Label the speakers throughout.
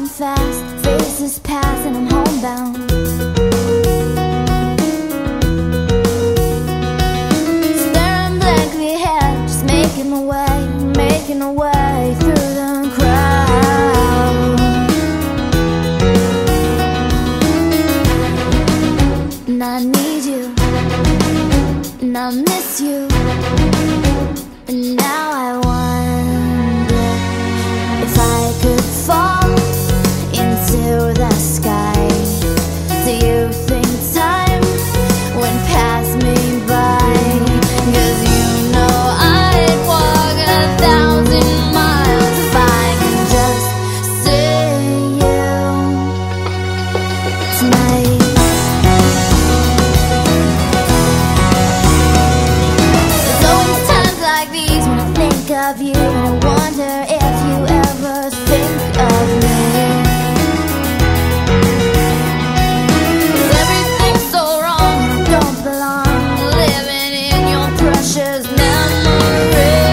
Speaker 1: walking fast, faces pass and I'm homebound. Staring blankly ahead, just making my way through the crowd. And I need you, and I miss you, and now I wonder if I could fall into the sky. Do you think time would pass me by? 'Cause you know I'd walk 1,000 miles if I could just see you tonight. There's always times like these when I think of you, and I wonder if you ever think of me. 'Cause everything's so wrong, and I don't belong living in your precious memory.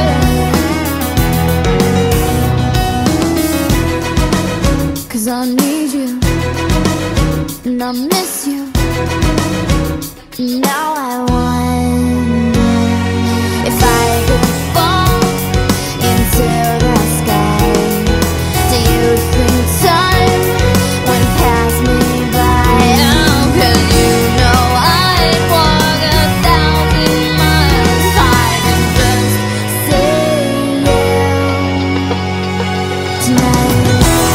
Speaker 1: 'Cause I need you, and I miss you, and now I wonder if I could fall into the sky. Do you think time would pass me by? Oh, 'cause you know I'd walk 1,000 miles if I could just see you tonight.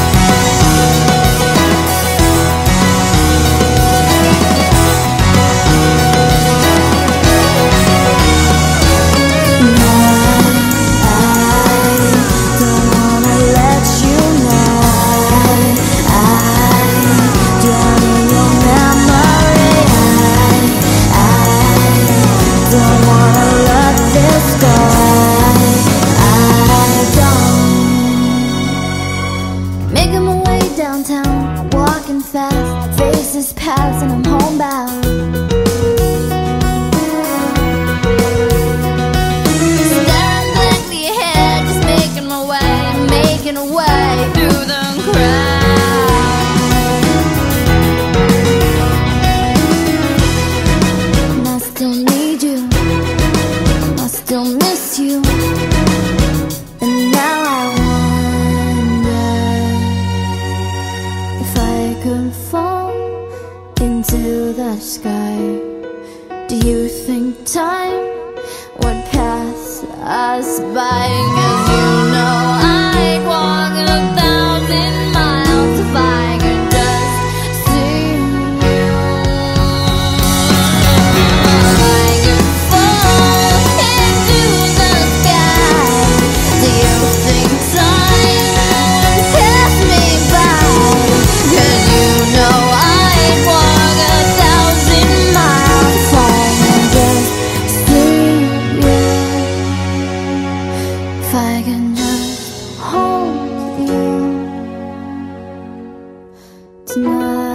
Speaker 1: Making my way downtown, walking fast, faces pass and I'm homebound. Staring blankly ahead, just making my way through the crowd. And I still need you, I still miss you, and now I wonder if I could fall into the sky. Do you think time would pass us by? 'Cause you know I'd walk 1,000 miles if I could just see you. If I could fall into the sky, do you think time would pass me by? 'Cause you know I'd walk 1,000 miles if I could just see you. If I can just hold you tonight.